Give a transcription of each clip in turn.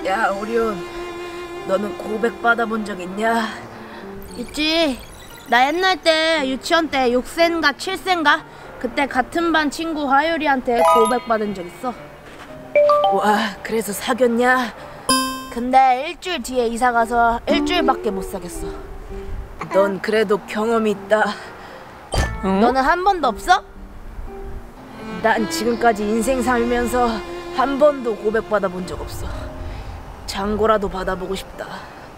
야, 오리온, 너는 고백 받아본 적 있냐? 있지. 나 옛날 때 유치원 때 6세인가 7세인가 그때 같은 반 친구 하율이한테 고백 받은 적 있어. 와, 그래서 사귀었냐? 근데 일주일 뒤에 이사 가서 일주일밖에 못 사귀었어. 넌 그래도 경험이 있다. 응? 너는 한 번도 없어? 난 지금까지 인생 살면서 한 번도 고백 받아본 적 없어. 장고라도 받아보고 싶다.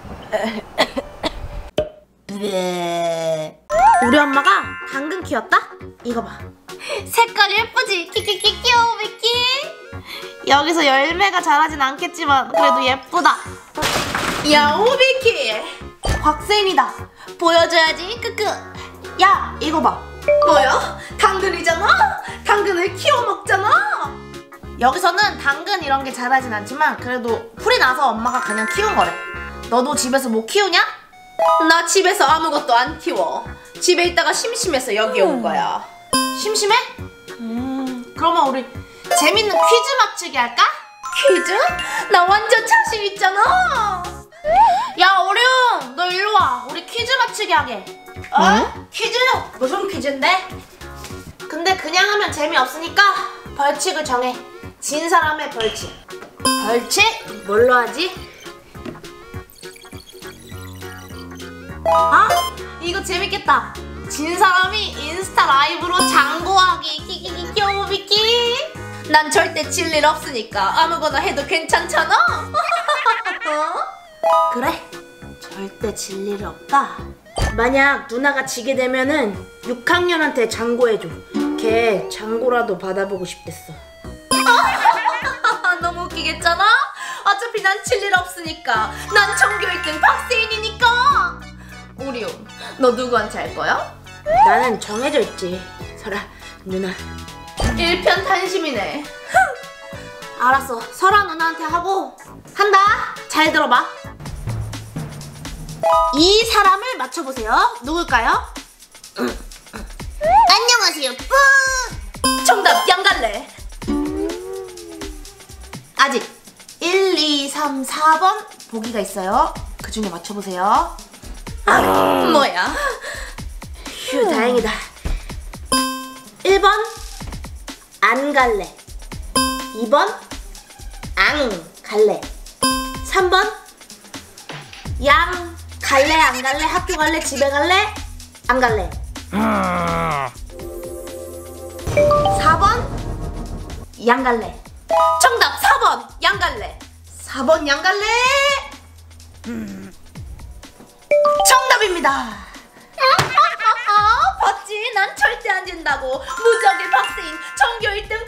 우리 엄마가 당근 키웠다? 이거 봐. 색깔 예쁘지? 키키키 귀여워 미키. 여기서 열매가 자라진 않겠지만 그래도 예쁘다. 야 오비키, 박세인이다. 보여줘야지. 크크. 야 이거 봐. 뭐야? 당근이잖아? 당근을 키워 먹잖아? 여기서는 당근 이런 게 자라진 않지만 그래도 풀이 나서 엄마가 그냥 키운 거래. 너도 집에서 뭐 키우냐? 나 집에서 아무것도 안 키워. 집에 있다가 심심해서 여기 온 거야. 심심해? 그러면 우리 재밌는 퀴즈 맞추기 할까? 퀴즈? 나 완전 자신 있잖아. 야 오룡, 너 일로 와. 우리 퀴즈 맞추기 하게. 퀴즈? 무슨 퀴즈인데? 근데 그냥 하면 재미없으니까 벌칙을 정해. 진 사람의 벌칙. 벌칙? 뭘로 하지? 아, 이거 재밌겠다. 진 사람이 인스타 라이브로 장고하기. 키키키 귀여워 미키. 난 절대 질 일 없으니까 아무거나 해도 괜찮잖아. 그래, 절대 질 일 없다. 만약 누나가 지게 되면은 6학년한테 장고해줘. 걔 장고라도 받아보고 싶댔어. 너무 웃기겠잖아? 어차피 난 질 일 없으니까. 난 전교 1등 박세인이니까. 오리온, 너 누구한테 할 거야? 나는 정해져 있지. 설아, 누나. 일편단심이네. 알았어, 설아 누나한테 하고 한다. 잘 들어봐. 이 사람을 맞춰보세요. 누굴까요? 안녕하세요. 뿌! 정답 양갈래. 아직 1, 2, 3, 4번 보기가 있어요. 그 중에 맞춰보세요. 뭐야? 휴, 다행이다. 1번 안 갈래. 2번 앙 갈래. 3번 양 갈래 안 갈래, 학교 갈래, 집에 갈래, 안 갈래. 4번 양 갈래. 정답 4번 양갈래. 4번 양 갈래. 정답입니다. 봤지? 난 절대 안 진다고. 무적의 박세인, 전교 1등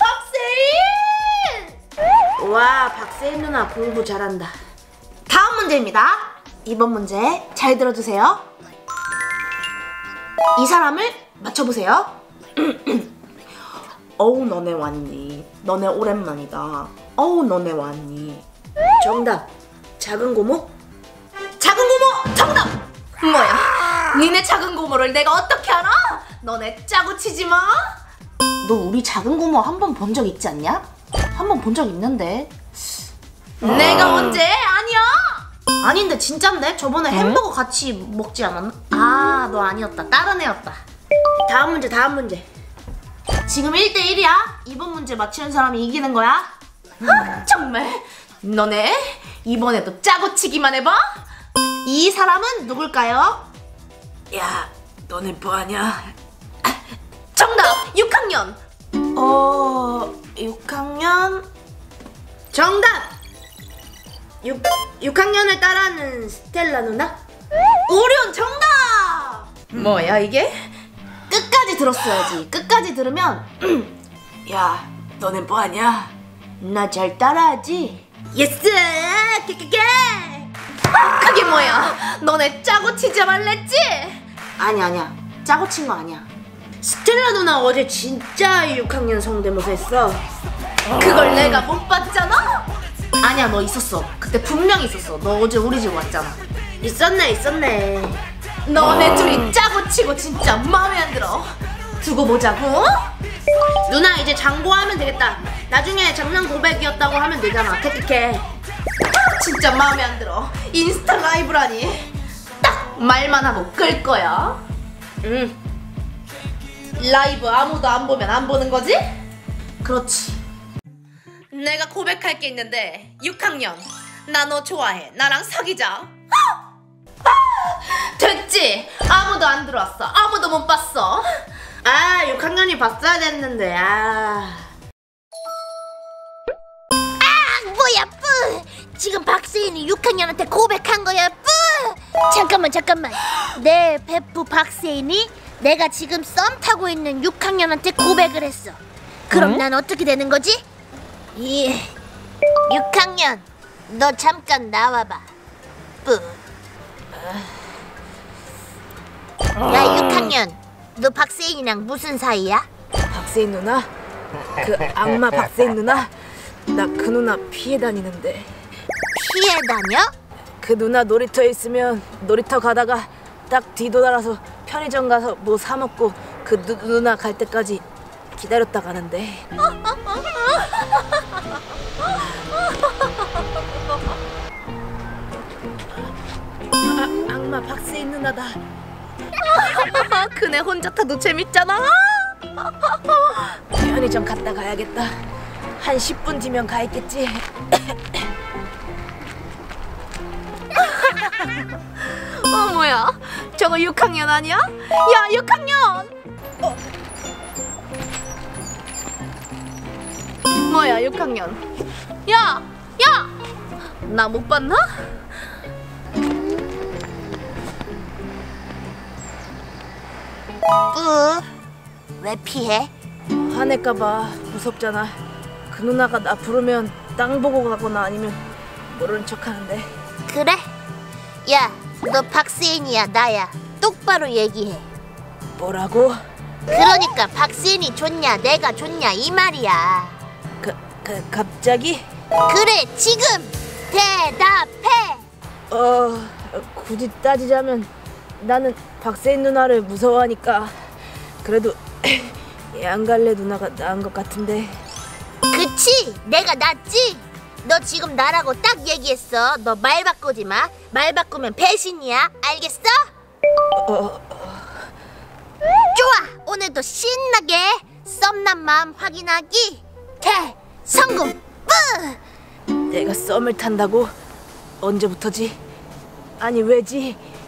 박세인. 와, 박세인 누나 공부 잘한다. 다음 문제입니다. 이번 문제 잘 들어주세요. 이 사람을 맞춰보세요. 어우, 너네 왔니? 너네 오랜만이다. 어우, 너네 왔니? 정답, 작은 고모? 작은 고모 정답. 뭐야? 니네 작은 고모를 내가 어떻게 알아? 너네 짜고 치지 마. 너 우리 작은 고모 한 번 본 적 있지 않냐? 한 번 본 적 있는데. 내가 언제? 아니야. 아닌데 진짠데? 저번에 햄버거 같이 먹지 않았나? 아, 너 아니었다. 다른 애였다. 다음 문제, 다음 문제. 지금 1대1이야. 이번 문제 맞추는 사람이 이기는 거야. 정말? 너네 이번에도 짜고 치기만 해봐. 이 사람은 누굴까요? 야, 너네 뭐하냐? 정답 6학년. 6학년. 정답! 6학년을 따라하는 스텔라 누나? 오리온 정답. 뭐야 이게? 끝까지 들었어야지. 끝까지 들으면 야, 너네 뭐하냐? 나 잘 따라하지? 예스! 깨깨깨! 그게 뭐야? 너네 짜고 치자 말랬지? 아니야. 짜고 친 거 아니야. 스텔라 누나 어제 진짜 6학년 성대모사 했어. 그걸 내가 못 봤잖아? 아니야, 너 있었어. 그때 분명히 있었어. 너 어제 우리 집 왔잖아. 있었네. 너네 둘이 짜고 치고 진짜 마음에 안 들어. 두고 보자고. 누나 이제 장고하면 되겠다. 나중에 장난 고백이었다고 하면 되잖아. 캐캐캐. 진짜 마음에 안 들어. 인스타 라이브라니. 딱 말만 하고 끌 거야. 라이브 아무도 안 보면 안 보는 거지? 그렇지. 내가 고백할 게 있는데 6학년 나 너 좋아해. 나랑 사귀자. 됐지? 아무도 안 들어왔어. 아무도 못 봤어. 아 6학년이 봤어야 됐는데. 뭐야 뿌! 지금 박세인이 6학년한테 고백한 거야 뿌! 잠깐만 내 베프 박세인이 내가 지금 썸 타고 있는 6학년한테 고백을 했어. 그럼 난 어떻게 되는 거지? 6학년 너 잠깐 나와봐 뿌. 야 6학년 너 박세인이랑 무슨 사이야? 박세인 누나? 그 악마 박세인 누나? 나 그 누나 피해 다니는데. 피해 다녀? 그 누나 놀이터에 있으면 놀이터 가다가 딱 뒤돌아서 편의점 가서 뭐 사 먹고 그 누나 갈 때까지 기다렸다 가는데. 악마 박세인 누나다. 그네 혼자 타도 재밌잖아. 편의점 갔다 가야겠다. 한 10분 뒤면 가 있겠지. 뭐야? 저거 6학년 아니야? 야 6학년! 뭐야 6학년? 야! 나 못 봤나? 뿌. 왜 피해? 화낼까봐 무섭잖아. 그 누나가 나 부르면 땅 보고 가거나 아니면 모르는 척하는데. 그래? 야, 너 박세인이야 나야? 똑바로 얘기해. 뭐라고? 그러니까 박세인이 좋냐 내가 좋냐 이 말이야. 갑자기? 그래 지금 대답해. 굳이 따지자면 나는 박세인 누나를 무서워하니까 그래도 양갈래 누나가 나은 것 같은데. 그치 내가 낫지? 너 지금 나라고 딱 얘기했어. 너 말 바꾸지 마. 말 바꾸면 배신이야. 알겠어? 좋아 오늘도 신나게 썸남 마음 확인하기 성공 뿌! 내가 썸을 탄다고? 언제부터지? 아니 왜지?